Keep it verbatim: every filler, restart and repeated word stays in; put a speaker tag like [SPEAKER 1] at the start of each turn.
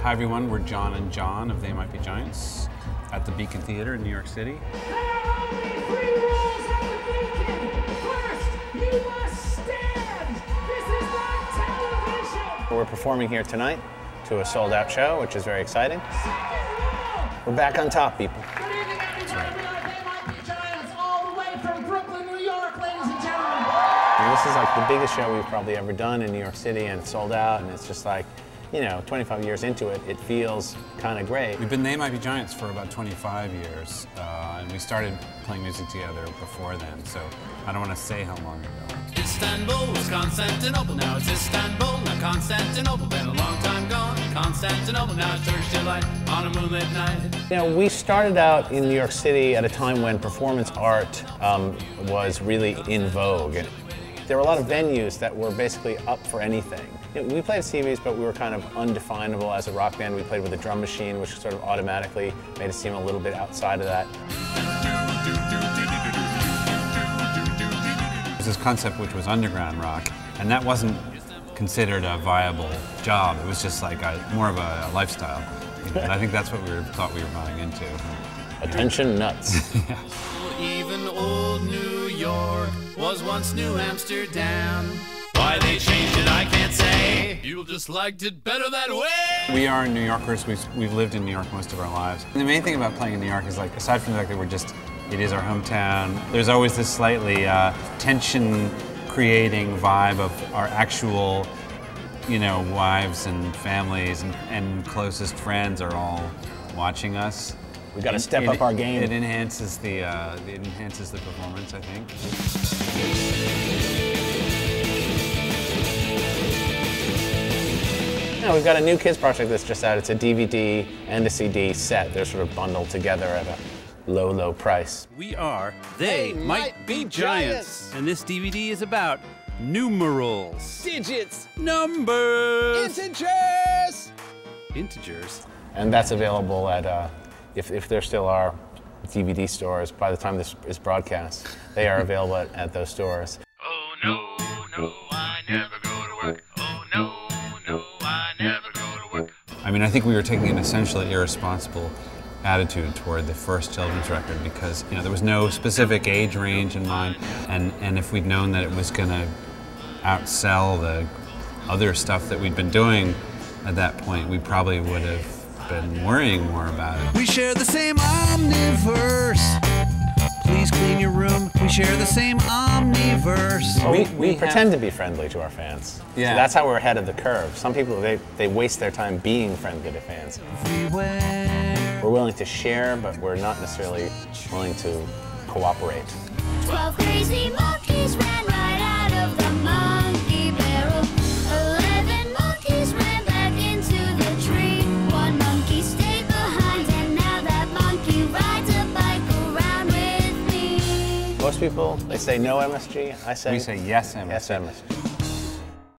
[SPEAKER 1] Hi everyone, we're John and John of They Might Be Giants at the Beacon Theater in New York City.
[SPEAKER 2] There are only three rules at the Beacon. First, you must stand. This is not television.
[SPEAKER 3] We're performing here tonight to a sold-out show, which is very exciting.
[SPEAKER 2] Second rule.
[SPEAKER 3] We're back on top, people.
[SPEAKER 2] Good evening, everybody. We are They Might Be Giants, all the way from Brooklyn, New York, ladies and gentlemen.
[SPEAKER 3] And this is like the biggest show we've probably ever done in New York City, and it's sold out, and it's just like, you know, twenty-five years into it, it feels kind of great.
[SPEAKER 1] We've been They Might Be Giants for about twenty-five years, uh, and we started playing music together before then, so I don't want to say how long ago.
[SPEAKER 4] Istanbul was Constantinople, now it's Istanbul, not Constantinople. Been a long time gone, Constantinople, now it's Turkish delight on a moonlit night.
[SPEAKER 3] You know, we started out in New York City at a time when performance art um, was really in vogue. And there were a lot of venues that were basically up for anything. You know, we played at Stevie's, but we were kind of undefinable as a rock band. We played with a drum machine, which sort of automatically made us seem a little bit outside of that.
[SPEAKER 1] There's this concept which was underground rock, and that wasn't considered a viable job. It was just like a, more of a lifestyle. You know, and I think that's what we were, thought we were buying into.
[SPEAKER 3] Attention nuts.
[SPEAKER 1] Yeah.
[SPEAKER 4] Even old New York was once New Amsterdam. Why they changed it, I can't say. People just liked it better that way.
[SPEAKER 1] We are New Yorkers. We've, we've lived in New York most of our lives. And the main thing about playing in New York is, like, aside from the fact that we're just, it is our hometown, there's always this slightly uh, tension-creating vibe of our actual, you know, wives and families and, and closest friends are all watching us.
[SPEAKER 3] We got to
[SPEAKER 1] It-
[SPEAKER 3] step
[SPEAKER 1] it-
[SPEAKER 3] up our game.
[SPEAKER 1] It enhances the, uh, it enhances the performance, I think.
[SPEAKER 3] You know, we've got a new kids project that's just out. It's a D V D and a C D set. They're sort of bundled together at a low, low price.
[SPEAKER 5] We are They Might Be Giants. And this D V D is about numerals.
[SPEAKER 6] Digits,
[SPEAKER 5] Numbers.
[SPEAKER 6] integers.
[SPEAKER 5] Integers.
[SPEAKER 3] And that's available at, uh, if, if there still are D V D stores, by the time this is broadcast, they are available at, at those stores.
[SPEAKER 4] Oh no, no, I never go to work. Oh no, no, I never go to work.
[SPEAKER 1] I mean, I think we were taking an essentially irresponsible attitude toward the first children's record because, you know, there was no specific age range in mind, and, and if we'd known that it was going to outsell the other stuff that we'd been doing at that point, we probably would have been worrying more about it.
[SPEAKER 5] We share the same omniverse. Please clean your room. We share the same omniverse.
[SPEAKER 3] Well, we,
[SPEAKER 1] We-
[SPEAKER 3] we,
[SPEAKER 1] we have-
[SPEAKER 3] pretend to be friendly to our fans.
[SPEAKER 1] Yeah.
[SPEAKER 3] So that's how we're ahead of the curve. Some people, they, they waste their time being friendly to fans.
[SPEAKER 5] Everywhere.
[SPEAKER 3] We're willing to share, but we're not necessarily willing to cooperate.
[SPEAKER 7] Twelve crazy monkeys ran right out of the monkey barrel. Eleven monkeys ran back into the tree. One monkey stayed behind, and now that monkey rides a bike around with me.
[SPEAKER 3] Most people, they say no M S G. I say
[SPEAKER 1] We say yes, M S G.
[SPEAKER 3] yes M S G.